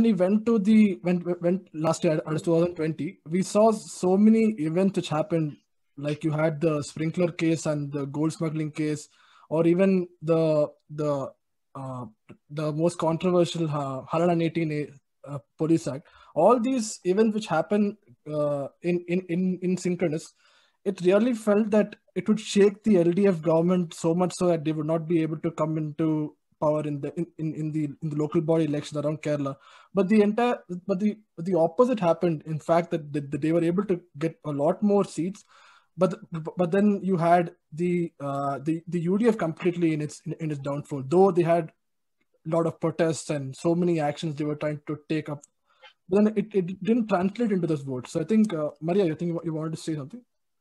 we went last year, 2020, we saw so many events which happened. Like you had the sprinkler case and the gold smuggling case, or even the most controversial 118 Police Act. All these events which happen in synchronous, it really felt that it would shake the LDF government so much so that they would not be able to come into power in the local body election around Kerala. But the opposite happened. In fact, that they were able to get a lot more seats. But then you had the UDF completely in its downfall. Though they had a lot of protests and so many actions they were trying to take up, but then it didn't translate into those votes. So I think Maria, I think you wanted to say something.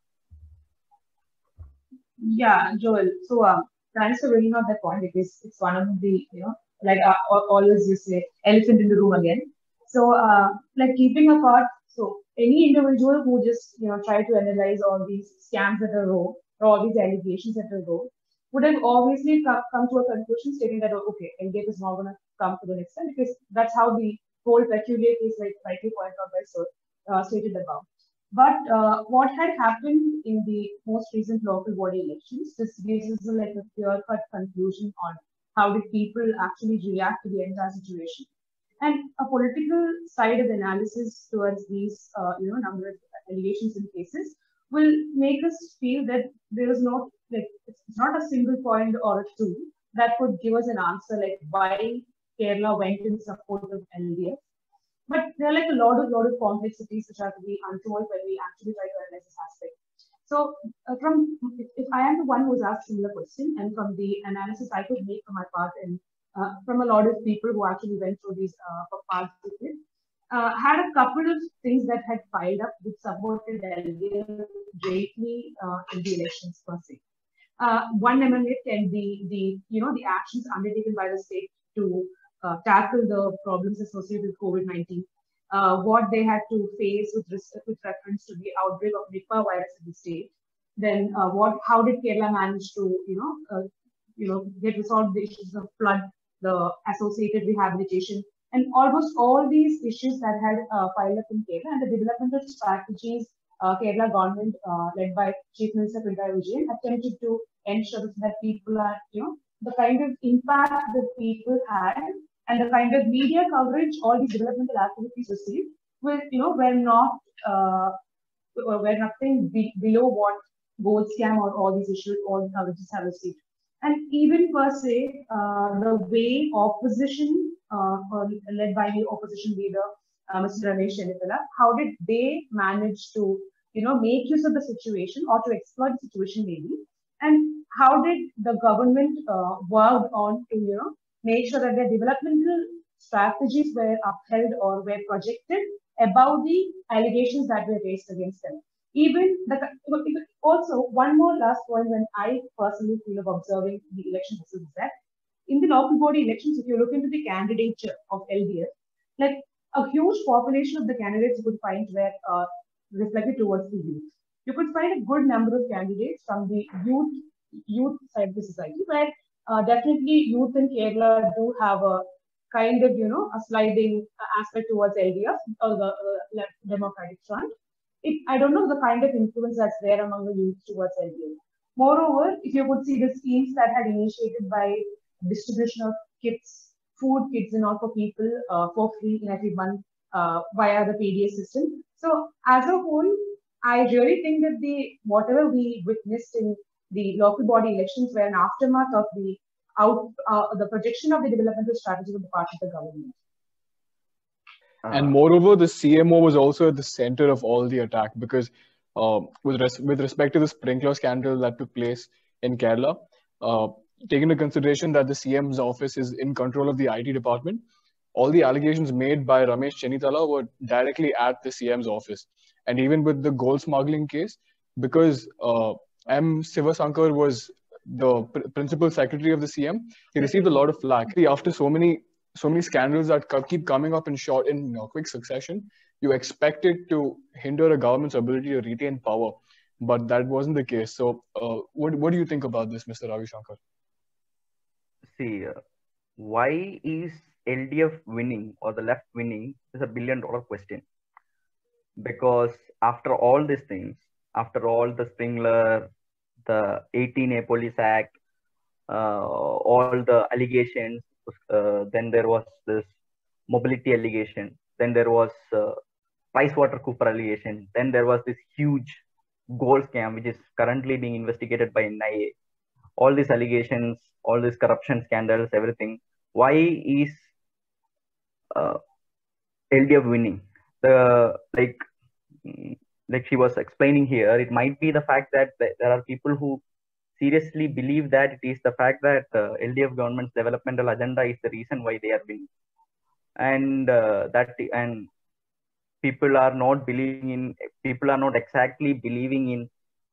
Yeah, Joel. So thanks for bringing up that point because it's one of the, like always you say, elephant in the room again. So like keeping apart, so any individual who just, try to analyze all these scams at a row or all these allegations at a row would have obviously come to a conclusion stating that, oh, okay, LDF is not going to come to the next time because that's how the whole peculiar case, like rightly pointed out by Sir, stated above. But what had happened in the most recent local body elections, this gives us like a clear-cut conclusion on how did people actually react to the entire situation. And a political side of analysis towards these, number of allegations and cases will make us feel that there is not, like, it's not a single point or a two that could give us an answer like why Kerala went in support of LDF. But there are like a lot of complexities which are to be untold when we actually try to analyze this aspect. So, if I am the one who's asked similar question, and from the analysis I could make from my part, and from a lot of people who actually went through these parts of it, had a couple of things that had piled up which supported LDF greatly in the elections per se. One among it can be the actions undertaken by the state to tackle the problems associated with COVID-19, what they had to face with reference to the outbreak of Nipah virus in the state. Then how did Kerala manage to get resolved the issues of flood, the associated rehabilitation, and almost all these issues that had piled up in Kerala and the developmental strategies Kerala government led by Chief Minister Pinarayi Vijayan attempted to ensure that people are, the kind of impact that people had and the kind of media coverage all these developmental activities received were not were nothing below what gold scam or all these issues, all the coverages have received. And even per se, the way opposition, led by the opposition leader, Mr. Ramesh Chennithala, how did they manage to, make use of the situation or to exploit the situation maybe? And how did the government work on to, make sure that their developmental strategies were upheld or were projected about the allegations that were raised against them? Also, one more last point when I personally feel of observing the election process is that in the local body elections, if you look into the candidature of LDF, like a huge population of the candidates you could find were reflected towards the youth. You could find a good number of candidates from the youth side of the society, where definitely youth in Kerala do have a kind of, a sliding aspect towards LDF or the Democratic Front. I don't know the kind of influence that's there among the youth towards LDF. Moreover, if you could see the schemes that had initiated by distribution of kits, food kits and all for people for free in every month via the PDA system. So as a whole, I really think that whatever we witnessed in the local body elections were an aftermath of the projection of the developmental strategy of the part of the government. And moreover, the CMO was also at the center of all the attack because with respect to the sprinkler scandal that took place in Kerala, taking into consideration that the CM's office is in control of the IT department, all the allegations made by Ramesh Chennithala were directly at the CM's office. And even with the gold smuggling case, because M. Sivasankar was the principal secretary of the CM, he received a lot of flack. After so many scandals that keep coming up in quick succession, you expect it to hinder a government's ability to retain power. But that wasn't the case. So what do you think about this, Mr. Ravi Shankar? See, why is LDF winning or the left winning is a $1 billion question. Because after all these things, after all the Springler, the 18A Police Act, all the allegations, then there was this mobility allegation, then there was PricewaterhouseCoopers allegation, then there was this huge gold scam which is currently being investigated by NIA. All these allegations, all these corruption scandals, everything. Why is LDF winning? Like she was explaining here, it might be the fact that there are people who seriously believe that it is the fact that LDF government's developmental agenda is the reason why they are winning, and people are not exactly believing in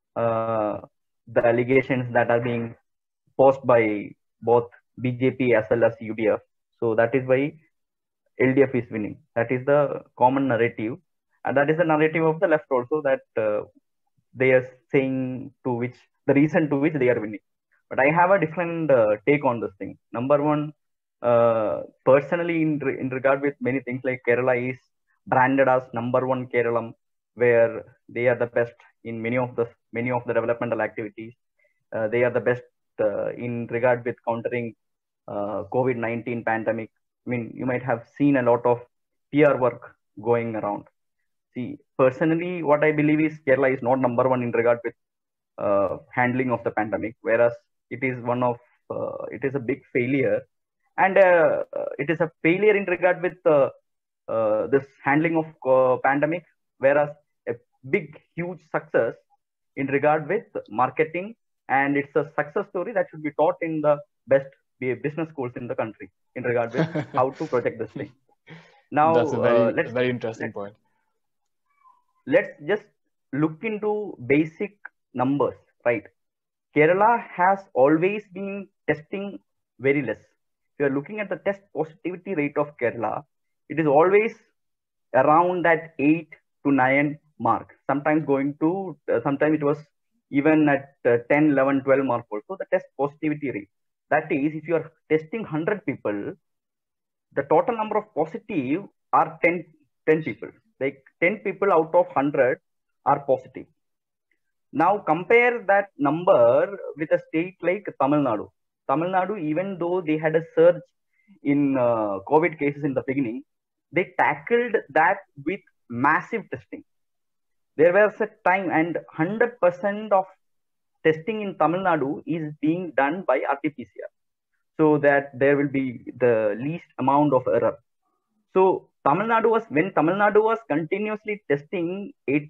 the allegations that are being posed by both BJP as well as UDF. So that is why LDF is winning. That is the common narrative, and that is the narrative of the left also, that they are saying the reason to which they are winning. But I have a different take on this thing. Number one, personally, in regard with many things, like Kerala is branded as #1 Keralam, where they are the best in many of the developmental activities. They are the best in regard with countering COVID-19 pandemic. I mean, you might have seen a lot of PR work going around. See, personally, what I believe is Kerala is not #1 in regard with handling of the pandemic, whereas it is it is a big failure, and it is a failure in regard with this handling of pandemic, whereas a big, huge success in regard with marketing, and it's a success story that should be taught in the best business schools in the country in regard with how to protect this thing. Now, that's a very interesting point. Let's just look into basic numbers, right? Kerala has always been testing very less. If you are looking at the test positivity rate of Kerala, it is always around that 8 to 9 mark. Sometimes sometimes it was even at 10, 11, 12 mark also, the test positivity rate. That is, if you are testing 100 people, the total number of positive are 10 people. Like 10 people out of 100 are positive. Now compare that number with a state like Tamil Nadu. Tamil Nadu, even though they had a surge in COVID cases in the beginning, they tackled that with massive testing. There was a time, and 100% of testing in Tamil Nadu is being done by RT-PCR, so that there will be the least amount of error. So when Tamil Nadu was continuously testing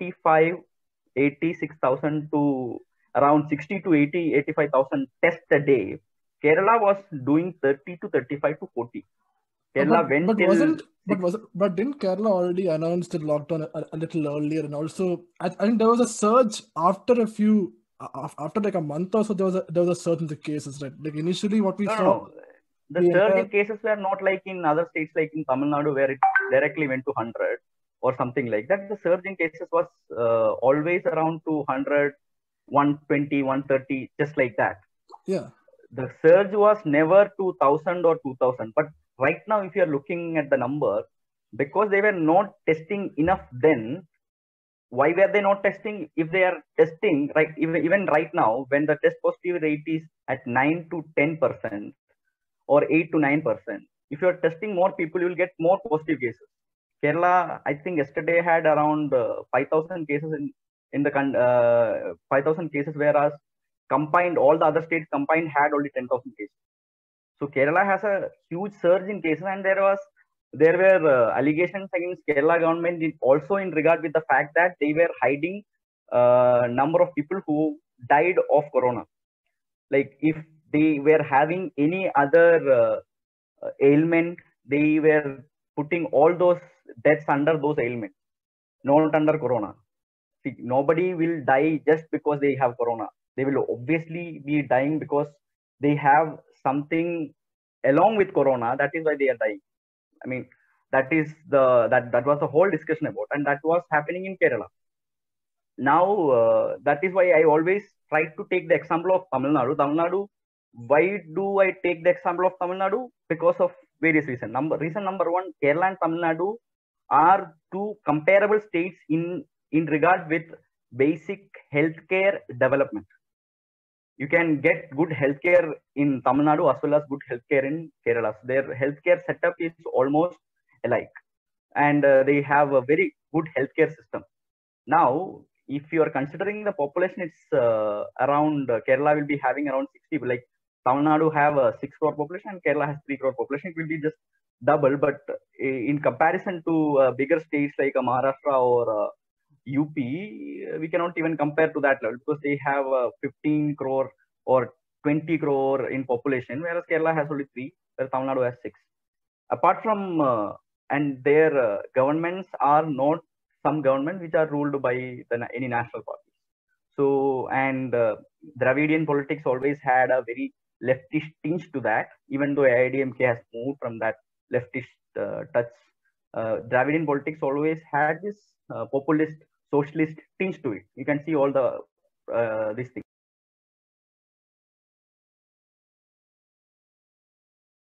86,000 to around 60 to 85,000 tests a day, Kerala was doing 30 to 35 to 40. Kerala but didn't Kerala already announce the lockdown a little earlier? And also, I think there was a surge after like a month or so. There was a surge in the cases, right? Like initially, what we saw. No. The surge in cases were not like in other states, like in Tamil Nadu, where it directly went to 100 or something like that. The surge in cases was always around 200, 120, 130, just like that. Yeah. The surge was never 2,000 or 2,000. But right now, if you are looking at the number, because they were not testing enough then, why were they not testing? If they are testing, right, even right now, when the test positive rate is at 9 to 10%, or 8 to 9%. If you are testing more people, you will get more positive cases. Kerala, I think yesterday had around 5,000 cases in the 5,000 cases, whereas combined, all the other states combined had only 10,000 cases. So Kerala has a huge surge in cases, and there were allegations against Kerala government also in regard with the fact that they were hiding number of people who died of corona. Like if they were having any other ailment, they were putting all those deaths under those ailments, not under corona. See, nobody will die just because they have corona. They will obviously be dying because they have something along with corona. That is why they are dying. I mean, that was the whole discussion about, and that was happening in Kerala. Now, that is why I always try to take the example of Tamil Nadu. Why do I take the example of Tamil Nadu? Because of various reasons. Reason number one, Kerala and Tamil Nadu are two comparable states in regard with basic healthcare development. You can get good healthcare in Tamil Nadu as well as good healthcare in Kerala. Their healthcare setup is almost alike, and they have a very good healthcare system. Now, if you are considering the population, it's around Kerala will be having around 60. Like Tamil Nadu have a 6 crore population and Kerala has 3 crore population. It will be just double, but in comparison to bigger states like Maharashtra or UP, we cannot even compare to that level because they have 15 crore or 20 crore in population, whereas Kerala has only 3, whereas Tamil Nadu has 6. Apart from and their governments are not some governments which are ruled by any national parties. So, and Dravidian politics always had a very leftist tinge to that, even though AIADMK has moved from that leftist touch. Dravidian politics always had this populist, socialist tinge to it. You can see all the these things.